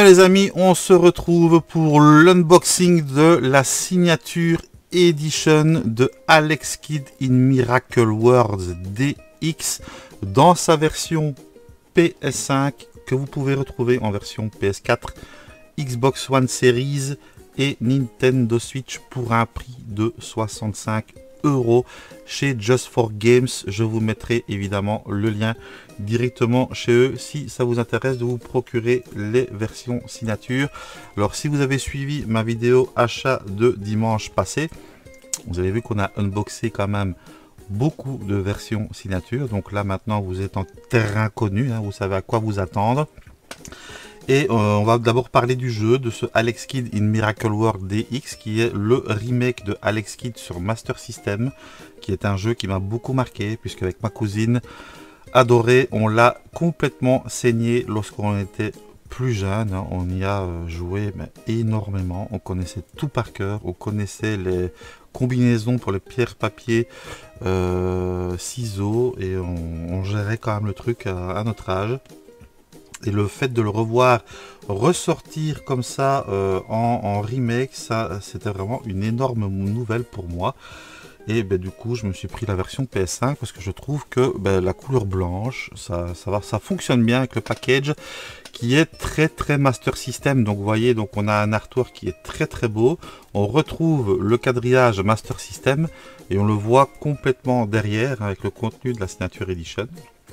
bien les amis, on se retrouve pour l'unboxing de la signature edition de Alex Kidd in Miracle World DX dans sa version PS5 que vous pouvez retrouver en version PS4, Xbox One Series et Nintendo Switch pour un prix de 65 € chez Just for Games. Je vous mettrai évidemment le lien directement chez eux si ça vous intéresse de vous procurer les versions signature. Alors si vous avez suivi ma vidéo achat de dimanche passé, vous avez vu qu'on a unboxé quand même beaucoup de versions signature. Donc là maintenant vous êtes en terrain connu, hein, vous savez à quoi vous attendre. Et on va d'abord parler du jeu, de ce Alex Kidd in Miracle World DX, qui est le remake de Alex Kidd sur Master System, qui est un jeu qui m'a beaucoup marqué, puisque avec ma cousine adorée, on l'a complètement saigné lorsqu'on était plus jeune. Hein. On y a joué mais énormément, on connaissait tout par cœur, on connaissait les combinaisons pour les pierres, papier, ciseaux, et on gérait quand même le truc à notre âge. Et le fait de le revoir ressortir comme ça en remake, ça c'était vraiment une énorme nouvelle pour moi. Et ben, du coup je me suis pris la version PS5 parce que je trouve que la couleur blanche, ça fonctionne bien avec le package qui est très Master System. Donc vous voyez, donc on a un artwork qui est très beau. On retrouve le quadrillage Master System et on le voit complètement derrière avec le contenu de la Signature Edition.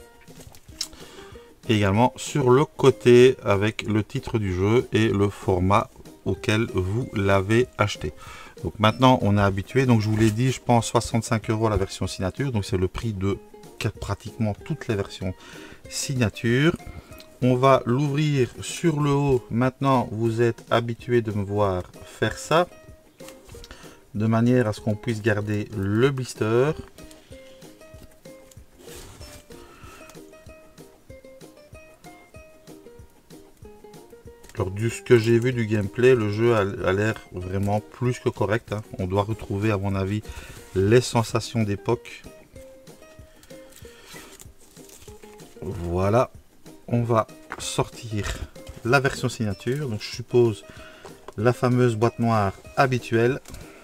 Et également sur le côté avec le titre du jeu et le format auquel vous l'avez acheté. Donc maintenant on est habitué, donc je vous l'ai dit, je pense 65 € la version signature, donc c'est le prix de pratiquement toutes les versions signature. On va l'ouvrir sur le haut. Maintenant vous êtes habitué de me voir faire ça de manière à ce qu'on puisse garder le blister. Alors, de ce que j'ai vu du gameplay, le jeu a l'air vraiment plus que correct. Hein. On doit retrouver, à mon avis, les sensations d'époque. Voilà. On va sortir la version signature. Donc, je suppose la fameuse boîte noire habituelle.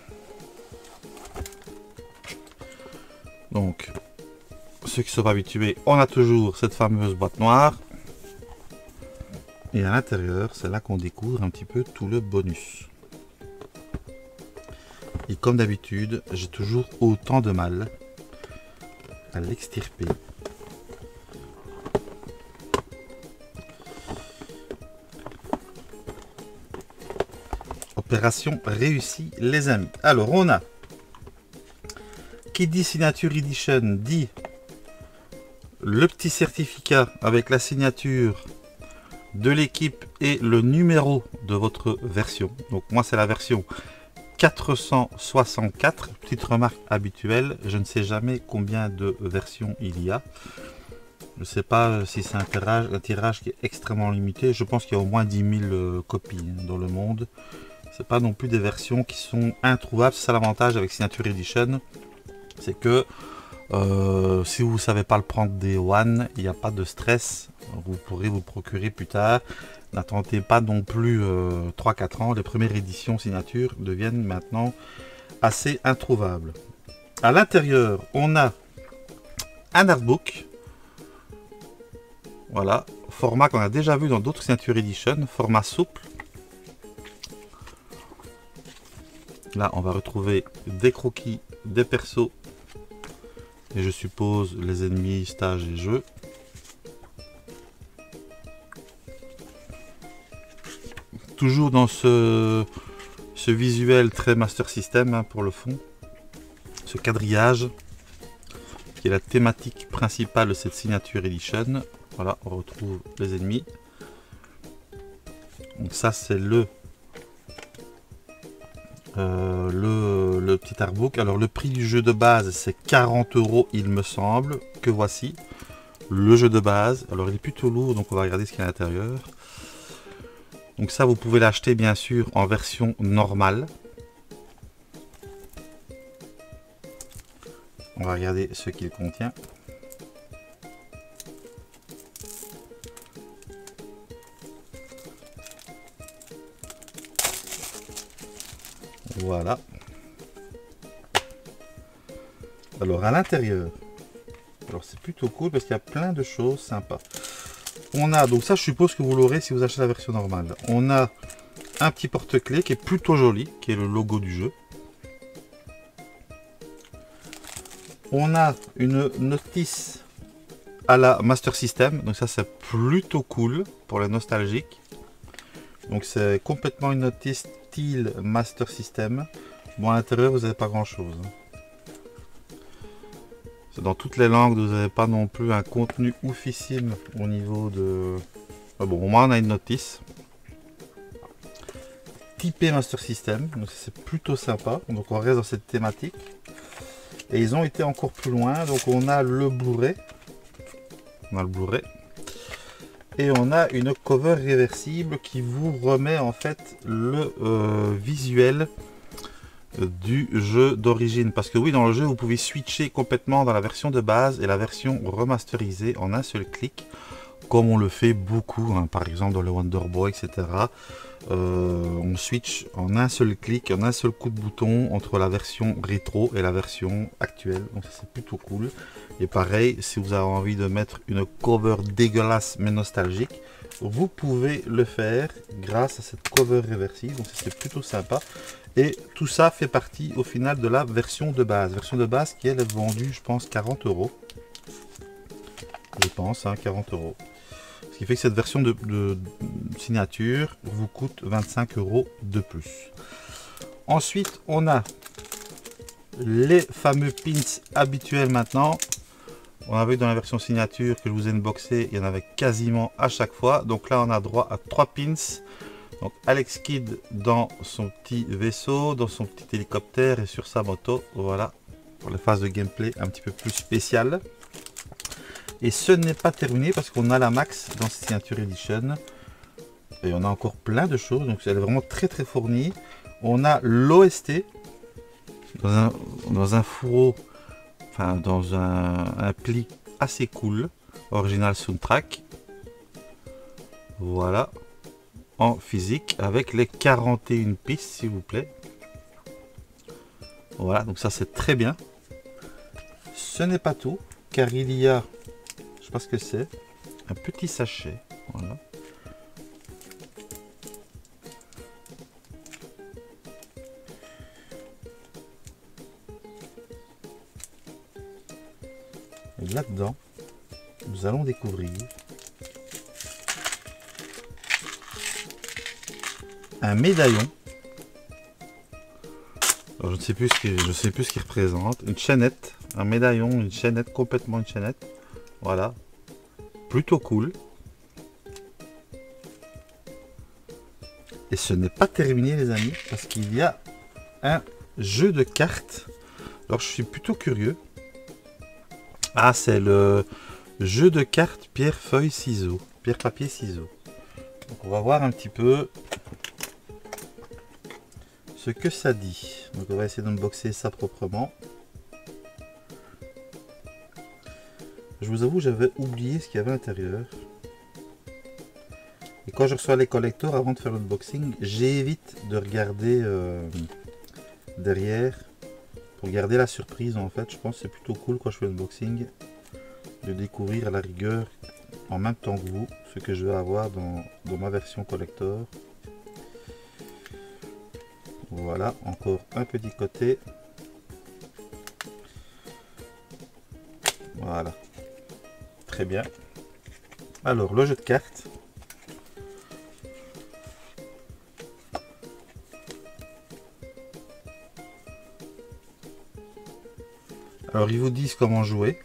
Donc, ceux qui sont pas habitués, on a toujours cette fameuse boîte noire. Et à l'intérieur, c'est là qu'on découvre un petit peu tout le bonus. Et comme d'habitude, j'ai toujours autant de mal à l'extirper. Opération réussie, les amis. Alors, on a qui dit Signature Edition dit le petit certificat avec la signature de l'équipe et le numéro de votre version. Donc moi c'est la version 464. Petite remarque habituelle, je ne sais jamais combien de versions il y a. Je ne sais pas si c'est un tirage qui est extrêmement limité. Je pense qu'il y a au moins 10 000 copies dans le monde. C'est pas non plus des versions qui sont introuvables. C'est ça l'avantage avec Signature Edition, c'est que si vous ne savez pas le prendre Day One, il n'y a pas de stress, vous pourrez vous procurer plus tard. N'attendez pas non plus 3-4 ans, les premières éditions signature deviennent maintenant assez introuvables. À l'intérieur, on a un artbook, voilà, format qu'on a déjà vu dans d'autres Signature Edition, format souple. Là, on va retrouver des croquis, des persos, et je suppose les ennemis, stages et jeux. Toujours dans ce visuel très Master System hein, pour le fond. Ce quadrillage qui est la thématique principale de cette Signature Edition. Voilà, on retrouve les ennemis. Donc ça c'est le petit artbook. Alors le prix du jeu de base c'est 40 € il me semble, que voici le jeu de base. Alors il est plutôt lourd, donc on va regarder ce qu'il y a à l'intérieur. Donc ça vous pouvez l'acheter bien sûr en version normale. On va regarder ce qu'il contient. Voilà. Alors à l'intérieur, alors c'est plutôt cool parce qu'il y a plein de choses sympas. On a, donc ça je suppose que vous l'aurez si vous achetez la version normale. On a un petit porte-clés qui est plutôt joli, qui est le logo du jeu. On a une notice à la Master System, donc ça c'est plutôt cool pour les nostalgiques. Donc c'est complètement une notice style Master System. Bon, à l'intérieur vous n'avez pas grand chose. C'est dans toutes les langues, vous n'avez pas non plus un contenu oufissime au niveau de... Bon, au moins on a une notice typée Master System, donc c'est plutôt sympa. Donc on reste dans cette thématique. Et ils ont été encore plus loin, donc on a le Blu-ray. On a le Blu-ray. Et on a une cover réversible qui vous remet en fait le visuel du jeu d'origine. Parce que oui, dans le jeu, vous pouvez switcher complètement dans la version de base et la version remasterisée en un seul clic. Comme on le fait beaucoup, hein, par exemple dans le Wonder Boy, etc. On switch en un seul clic, en un seul coup de bouton entre la version rétro et la version actuelle. Donc ça c'est plutôt cool. Et pareil, si vous avez envie de mettre une cover dégueulasse mais nostalgique, vous pouvez le faire grâce à cette cover réversible. Donc c'est plutôt sympa. Et tout ça fait partie au final de la version de base. Version de base qui elle est vendue, je pense, 40 €. Je pense, hein, 40 €. Ce qui fait que cette version de signature vous coûte 25 € de plus. Ensuite, on a les fameux pins habituels maintenant. On avait dans la version signature que je vous ai unboxé, il y en avait quasiment à chaque fois. Donc là, on a droit à 3 pins. Donc Alex Kidd dans son petit vaisseau, dans son petit hélicoptère et sur sa moto. Voilà, pour les phases de gameplay un petit peu plus spéciales. Et ce n'est pas terminé parce qu'on a la Max dans cette Signature Edition. Et on a encore plein de choses. Donc elle est vraiment très très fournie. On a l'OST dans un fourreau, enfin dans un pli assez cool. Original soundtrack. Voilà. En physique avec les 41 pistes s'il vous plaît. Voilà, donc ça c'est très bien. Ce n'est pas tout car il y a, je sais pas ce que c'est, un petit sachet. Voilà. Et là-dedans, nous allons découvrir un médaillon. Alors, je ne sais plus ce qu'il représente. Une chaînette, un médaillon, une chaînette, complètement une chaînette. Voilà, plutôt cool. Et ce n'est pas terminé les amis, parce qu'il y a un jeu de cartes. Alors je suis plutôt curieux. Ah, c'est le jeu de cartes pierre, feuille, ciseaux. Pierre, papier, ciseaux. Donc on va voir un petit peu ce que ça dit. Donc on va essayer d'unboxer ça proprement. Je vous avoue, j'avais oublié ce qu'il y avait à l'intérieur. Et quand je reçois les collectors, avant de faire l'unboxing, j'évite de regarder derrière pour garder la surprise. En fait, je pense que c'est plutôt cool quand je fais l'unboxing de découvrir à la rigueur en même temps que vous ce que je vais avoir dans ma version collector. Voilà, encore un petit côté. Voilà, très bien. Alors le jeu de cartes. Alors ils vous disent comment jouer.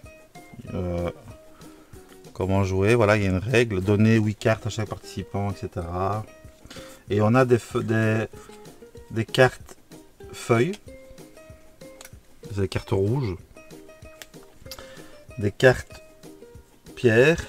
Comment jouer, voilà, il y a une règle, donner 8 cartes à chaque participant, etc. Et on a des cartes feuilles, des cartes rouges, des cartes pierre,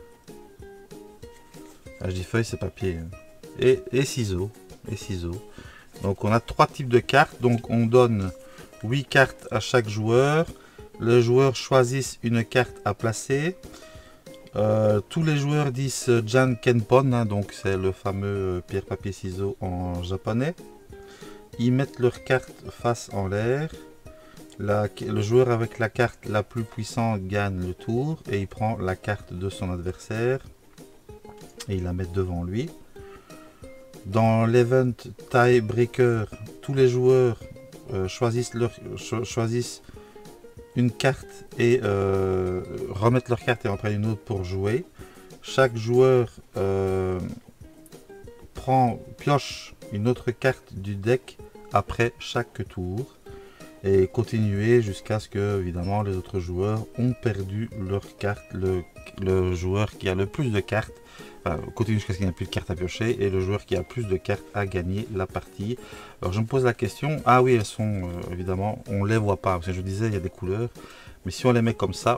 ah, je dis feuille, c'est papier, hein. Et ciseaux, Donc on a 3 types de cartes, donc on donne 8 cartes à chaque joueur. Les joueurs choisissent une carte à placer. Tous les joueurs disent Jan Kenpon, hein, donc c'est le fameux pierre, papier, ciseaux en japonais. ils mettent leur carte face en l'air. Le joueur avec la carte la plus puissante gagne le tour et il prend la carte de son adversaire et il la met devant lui. Dans l'event Tiebreaker, tous les joueurs choisissent une carte et remettent leur carte et en prennent une autre pour jouer. Chaque joueur pioche une autre carte du deck après chaque tour et continuer jusqu'à ce que évidemment les autres joueurs ont perdu leur carte. Le joueur qui a le plus de cartes continue jusqu'à ce qu'il n'y ait plus de cartes à piocher et le joueur qui a plus de cartes a gagné la partie. Alors je me pose la question, ah oui, elles sont évidemment, on les voit pas, parce que je disais il y a des couleurs, mais si on les met comme ça,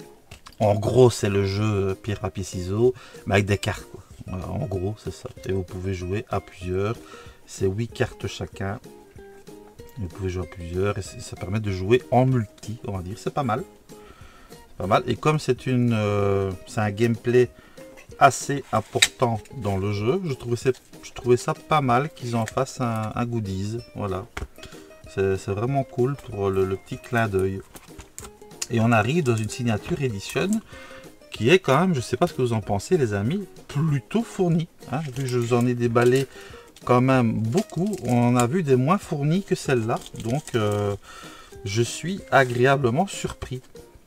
en gros c'est le jeu pierre papier ciseaux mais avec des cartes quoi. Voilà, en gros c'est ça, et vous pouvez jouer à plusieurs, c'est 8 cartes chacun, vous pouvez jouer à plusieurs et ça permet de jouer en multi, on va dire, c'est pas mal, et comme c'est un gameplay assez important dans le jeu, je trouvais ça pas mal qu'ils en fassent un goodies. Voilà, c'est vraiment cool pour le petit clin d'œil. Et on arrive dans une signature edition qui est quand même, je sais pas ce que vous en pensez les amis, plutôt fournie, hein. Vu que je vous en ai déballé quand même beaucoup, on en a vu des moins fournis que celle-là, donc je suis agréablement surpris.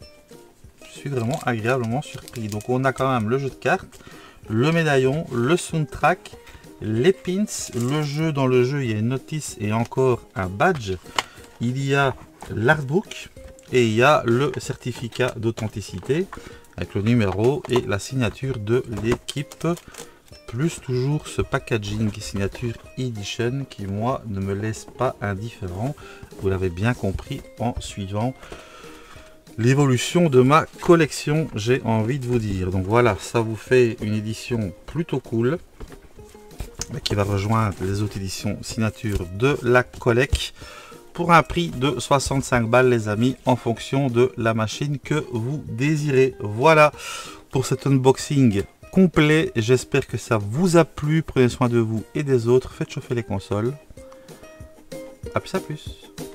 Vraiment agréablement surpris. Donc on a quand même le jeu de cartes, le médaillon, le soundtrack, les pins, le jeu. Dans le jeu il y a une notice et encore un badge, il y a l'artbook et il y a le certificat d'authenticité avec le numéro et la signature de l'équipe, plus toujours ce packaging signature edition qui moi ne me laisse pas indifférent, vous l'avez bien compris en suivant l'évolution de ma collection, j'ai envie de vous dire. Donc voilà, ça vous fait une édition plutôt cool qui va rejoindre les autres éditions signature de la collecte pour un prix de 65 balles les amis, en fonction de la machine que vous désirez. Voilà pour cet unboxing complet, j'espère que ça vous a plu. Prenez soin de vous et des autres, faites chauffer les consoles. À plus.